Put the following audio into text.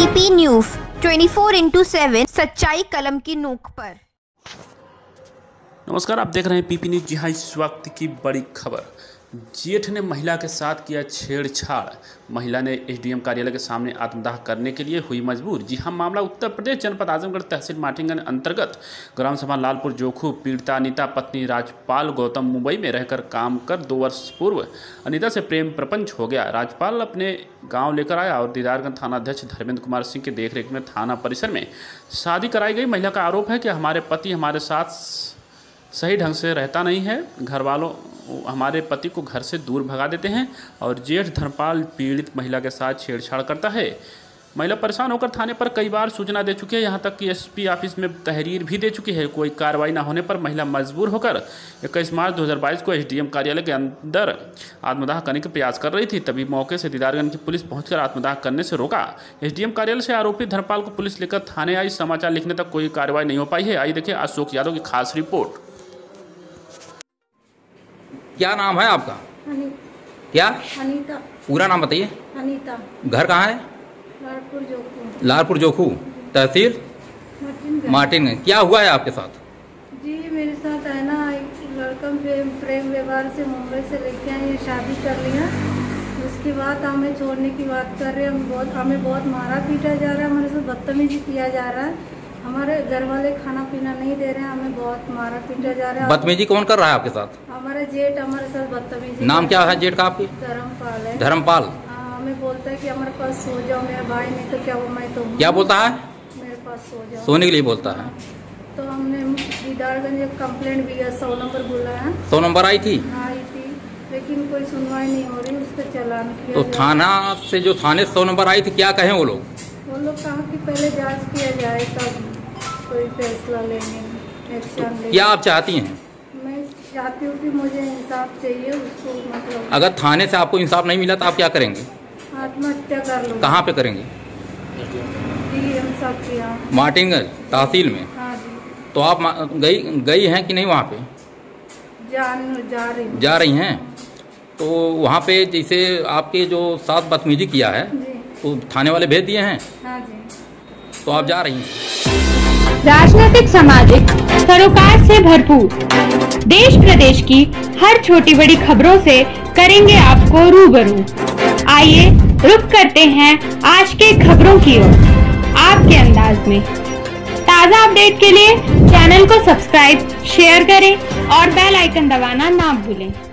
PP news 24/7 सच्चाई कलम की नोक पर। नमस्कार, आप देख रहे हैं पीपी न्यूज। जी हाँ, इस वक्त की बड़ी खबर। जेठ ने महिला के साथ किया छेड़छाड़। महिला ने एसडीएम कार्यालय के सामने आत्मदाह करने के लिए हुई मजबूर। जी हाँ, मामला उत्तर प्रदेश जनपद आजमगढ़ तहसील माटीगंज अंतर्गत ग्राम सभा लालपुर जोखू। पीड़िता अनीता पत्नी राजपाल गौतम मुंबई में रहकर काम कर 2 वर्ष पूर्व अनीता से प्रेम प्रपंच हो गया। राजपाल अपने गांव लेकर आया और दीदारगंज थाना अध्यक्ष धर्मेंद्र कुमार सिंह की देखरेख में थाना परिसर में शादी कराई गई। महिला का आरोप है कि हमारे पति हमारे साथ सही ढंग से रहता नहीं है, घर वालों हमारे पति को घर से दूर भगा देते हैं और जेठ धर्मपाल पीड़ित महिला के साथ छेड़छाड़ करता है। महिला परेशान होकर थाने पर कई बार सूचना दे चुकी है, यहाँ तक कि एसपी ऑफिस में तहरीर भी दे चुकी है। कोई कार्रवाई न होने पर महिला मजबूर होकर 21 मार्च 2022 को एसडीएम कार्यालय के अंदर आत्मदाह करने का प्रयास कर रही थी। तभी मौके से दीदारगंज की पुलिस पहुंचकर आत्मदाह करने से रोका। एसडीएम कार्यालय से आरोपी धर्मपाल को पुलिस लेकर थाने आई। समाचार लिखने तक कोई कार्रवाई नहीं हो पाई है। आइए देखिए अशोक यादव की खास रिपोर्ट। क्या नाम है आपका? अनीता। क्या? अनीता। पूरा नाम बताइए। अनीता। घर कहाँ है? लालपुर जोखू। लालपुर जोखू, तहसील मार्टिन। क्या हुआ है आपके साथ? जी, मेरे साथ है ना, एक लड़का प्रेम व्यवहार से मुंबई से लेके आए, ये शादी कर लिया। उसके बाद हमें छोड़ने की बात कर रहे हैं। हमें बहुत मारा पीटा जा रहा है, हमारे साथ बदतमीजी किया जा रहा है। हमारे घर वाले खाना पीना नहीं दे रहे हैं, हमें बहुत मारा पीटा जा रहा है। बदतमीजी कौन कर रहा है आपके साथ? हमारा जेठ हमारे साथ बदतमीजी। नाम क्या है जेठ का आपकी? धर्मपाल है। धर्मपाल। हमें बोलता है कि हमारे पास सो जाओ, मेरा भाई नहीं तो क्या वो मैं तो क्या बोलता है? मेरे पास सो जाओ, सोने के लिए बोलता है। तो हमने दीदारगंज एक कंप्लेंट भी 100 नंबर बुलाया। 100 नंबर आई थी? आई थी, लेकिन कोई सुनवाई नहीं हो रही, उसका चालान किया। तो थाना से जो थाने 100 नंबर आई थी, क्या कहें वो लोग? वो लोग कहा कि पहले जांच किया जाए तब कोई फैसला लेंगे, एक्शन लेंगे। क्या आप चाहती हैं? मैं चाहती हूँ कि मुझे इंसाफ चाहिए उसको, मतलब अगर थाने से आपको इंसाफ नहीं मिला तो आप क्या करेंगे? आत्महत्या कर लूँ। कहाँ पे करेंगे? डीएम साहब के यहाँ, मार्टिनगंज तहसील में। हाँ जी। तो आप गई हैं कि नहीं वहाँ पे? जा रही हैं। तो वहाँ पे जैसे आपके जो साथ बदतमीजी किया है तो थाने वाले भेज दिए हैं? हाँ जी। तो आप जा रही हैं। राजनीतिक सामाजिक सरोकार से भरपूर देश प्रदेश की हर छोटी बड़ी खबरों से करेंगे आपको रूबरू। आइए रुक करते हैं आज के खबरों की ओर आपके अंदाज में। ताज़ा अपडेट के लिए चैनल को सब्सक्राइब, शेयर करें और बेल आइकन दबाना ना भूलें।